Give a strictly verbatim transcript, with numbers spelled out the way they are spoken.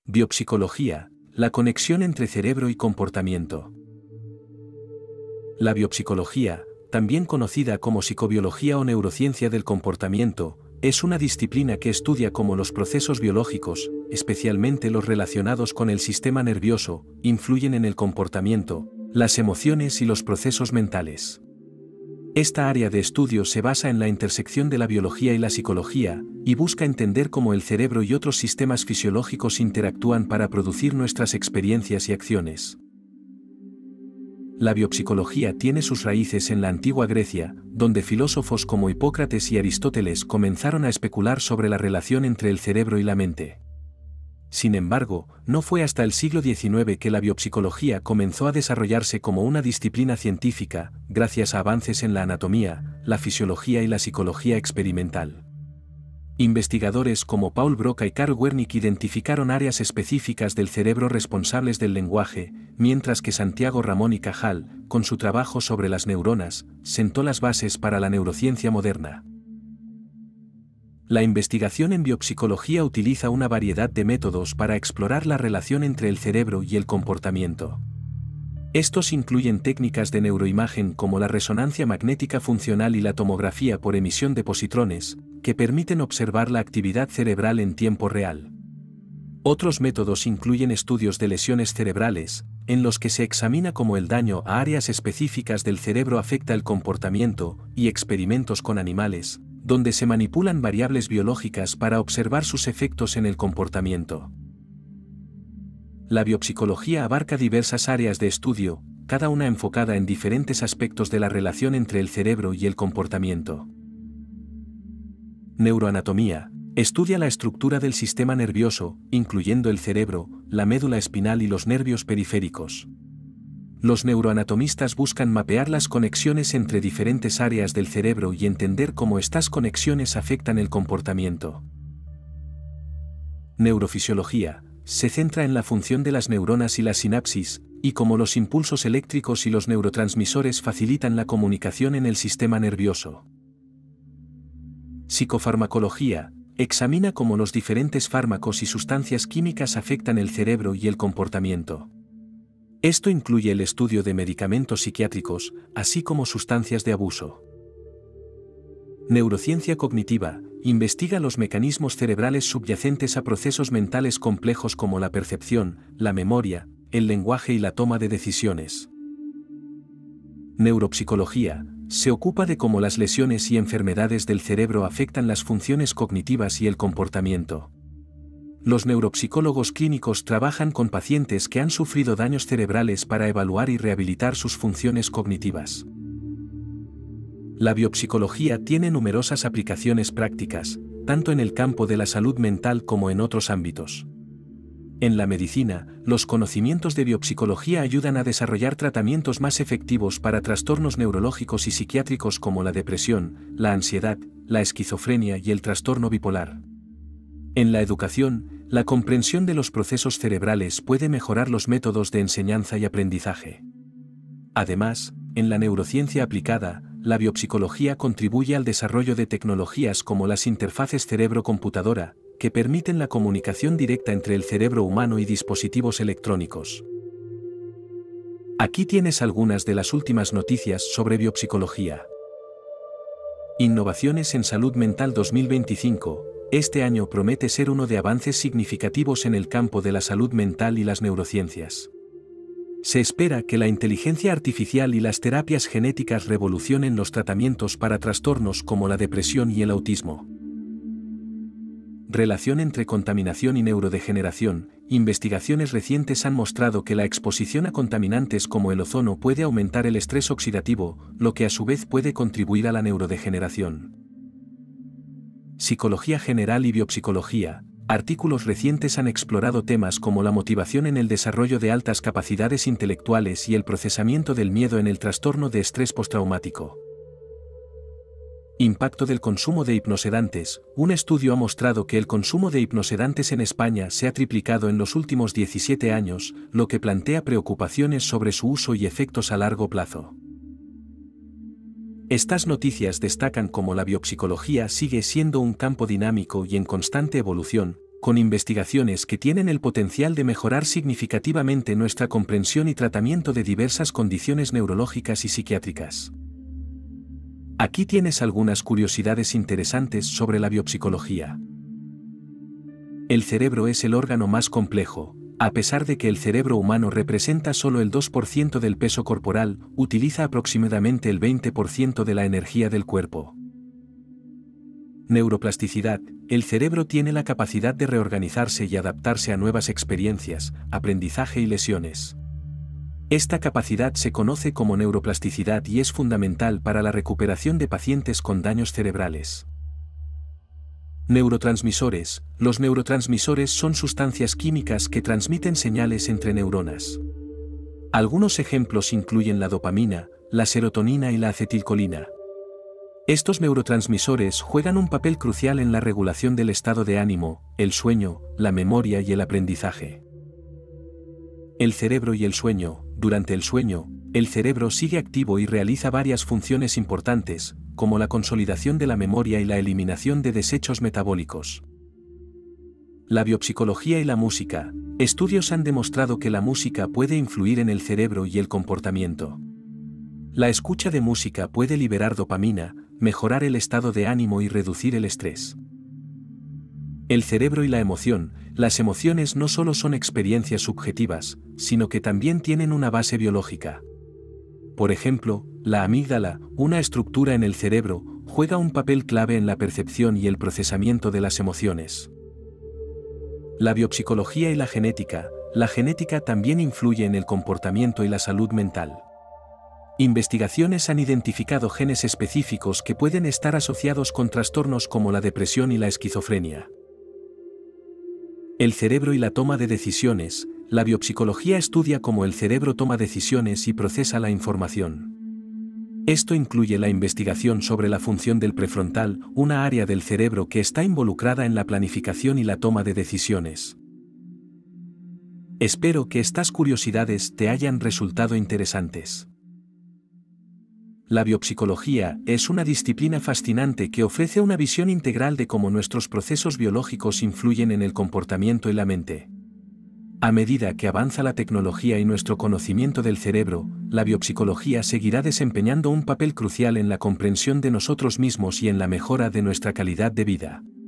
Biopsicología, la conexión entre cerebro y comportamiento. La biopsicología, también conocida como psicobiología o neurociencia del comportamiento, es una disciplina que estudia cómo los procesos biológicos, especialmente los relacionados con el sistema nervioso, influyen en el comportamiento, las emociones y los procesos mentales. Esta área de estudio se basa en la intersección de la biología y la psicología, y busca entender cómo el cerebro y otros sistemas fisiológicos interactúan para producir nuestras experiencias y acciones. La biopsicología tiene sus raíces en la antigua Grecia, donde filósofos como Hipócrates y Aristóteles comenzaron a especular sobre la relación entre el cerebro y la mente. Sin embargo, no fue hasta el siglo diecinueve que la biopsicología comenzó a desarrollarse como una disciplina científica, gracias a avances en la anatomía, la fisiología y la psicología experimental. Investigadores como Paul Broca y Carl Wernicke identificaron áreas específicas del cerebro responsables del lenguaje, mientras que Santiago Ramón y Cajal, con su trabajo sobre las neuronas, sentó las bases para la neurociencia moderna. La investigación en biopsicología utiliza una variedad de métodos para explorar la relación entre el cerebro y el comportamiento. Estos incluyen técnicas de neuroimagen como la resonancia magnética funcional y la tomografía por emisión de positrones, que permiten observar la actividad cerebral en tiempo real. Otros métodos incluyen estudios de lesiones cerebrales, en los que se examina cómo el daño a áreas específicas del cerebro afecta el comportamiento, y experimentos con animales, donde se manipulan variables biológicas para observar sus efectos en el comportamiento. La biopsicología abarca diversas áreas de estudio, cada una enfocada en diferentes aspectos de la relación entre el cerebro y el comportamiento. Neuroanatomía. Estudia la estructura del sistema nervioso, incluyendo el cerebro, la médula espinal y los nervios periféricos. Los neuroanatomistas buscan mapear las conexiones entre diferentes áreas del cerebro y entender cómo estas conexiones afectan el comportamiento. Neurofisiología. Se centra en la función de las neuronas y la sinapsis, y cómo los impulsos eléctricos y los neurotransmisores facilitan la comunicación en el sistema nervioso. Psicofarmacología. Examina cómo los diferentes fármacos y sustancias químicas afectan el cerebro y el comportamiento. Esto incluye el estudio de medicamentos psiquiátricos, así como sustancias de abuso. Neurociencia cognitiva. Investiga los mecanismos cerebrales subyacentes a procesos mentales complejos como la percepción, la memoria, el lenguaje y la toma de decisiones. Neuropsicología. Se ocupa de cómo las lesiones y enfermedades del cerebro afectan las funciones cognitivas y el comportamiento. Los neuropsicólogos clínicos trabajan con pacientes que han sufrido daños cerebrales para evaluar y rehabilitar sus funciones cognitivas. La biopsicología tiene numerosas aplicaciones prácticas, tanto en el campo de la salud mental como en otros ámbitos. En la medicina, los conocimientos de biopsicología ayudan a desarrollar tratamientos más efectivos para trastornos neurológicos y psiquiátricos como la depresión, la ansiedad, la esquizofrenia y el trastorno bipolar. En la educación, la comprensión de los procesos cerebrales puede mejorar los métodos de enseñanza y aprendizaje. Además, en la neurociencia aplicada, la biopsicología contribuye al desarrollo de tecnologías como las interfaces cerebro-computadora, que permiten la comunicación directa entre el cerebro humano y dispositivos electrónicos. Aquí tienes algunas de las últimas noticias sobre biopsicología. Innovaciones en salud mental dos mil veinticinco. Este año promete ser uno de avances significativos en el campo de la salud mental y las neurociencias. Se espera que la inteligencia artificial y las terapias genéticas revolucionen los tratamientos para trastornos como la depresión y el autismo. Relación entre contaminación y neurodegeneración. Investigaciones recientes han mostrado que la exposición a contaminantes como el ozono puede aumentar el estrés oxidativo, lo que a su vez puede contribuir a la neurodegeneración. Psicología general y biopsicología. Artículos recientes han explorado temas como la motivación en el desarrollo de altas capacidades intelectuales y el procesamiento del miedo en el trastorno de estrés postraumático. Impacto del consumo de hipnosedantes. Un estudio ha mostrado que el consumo de hipnosedantes en España se ha triplicado en los últimos diecisiete años, lo que plantea preocupaciones sobre su uso y efectos a largo plazo. Estas noticias destacan cómo la biopsicología sigue siendo un campo dinámico y en constante evolución, con investigaciones que tienen el potencial de mejorar significativamente nuestra comprensión y tratamiento de diversas condiciones neurológicas y psiquiátricas. Aquí tienes algunas curiosidades interesantes sobre la biopsicología. El cerebro es el órgano más complejo. A pesar de que el cerebro humano representa solo el dos por ciento del peso corporal, utiliza aproximadamente el veinte por ciento de la energía del cuerpo. Neuroplasticidad. El cerebro tiene la capacidad de reorganizarse y adaptarse a nuevas experiencias, aprendizaje y lesiones. Esta capacidad se conoce como neuroplasticidad y es fundamental para la recuperación de pacientes con daños cerebrales. Neurotransmisores. Los neurotransmisores son sustancias químicas que transmiten señales entre neuronas. Algunos ejemplos incluyen la dopamina, la serotonina y la acetilcolina. Estos neurotransmisores juegan un papel crucial en la regulación del estado de ánimo, el sueño, la memoria y el aprendizaje. El cerebro y el sueño. Durante el sueño, el cerebro sigue activo y realiza varias funciones importantes, como la consolidación de la memoria y la eliminación de desechos metabólicos. La biopsicología y la música. Estudios han demostrado que la música puede influir en el cerebro y el comportamiento. La escucha de música puede liberar dopamina, mejorar el estado de ánimo y reducir el estrés. El cerebro y la emoción. Las emociones no solo son experiencias subjetivas, sino que también tienen una base biológica. Por ejemplo, la amígdala, una estructura en el cerebro, juega un papel clave en la percepción y el procesamiento de las emociones. La biopsicología y la genética. La genética también influye en el comportamiento y la salud mental. Investigaciones han identificado genes específicos que pueden estar asociados con trastornos como la depresión y la esquizofrenia. El cerebro y la toma de decisiones. La biopsicología estudia cómo el cerebro toma decisiones y procesa la información. Esto incluye la investigación sobre la función del prefrontal, una área del cerebro que está involucrada en la planificación y la toma de decisiones. Espero que estas curiosidades te hayan resultado interesantes. La biopsicología es una disciplina fascinante que ofrece una visión integral de cómo nuestros procesos biológicos influyen en el comportamiento y la mente. A medida que avanza la tecnología y nuestro conocimiento del cerebro, la biopsicología seguirá desempeñando un papel crucial en la comprensión de nosotros mismos y en la mejora de nuestra calidad de vida.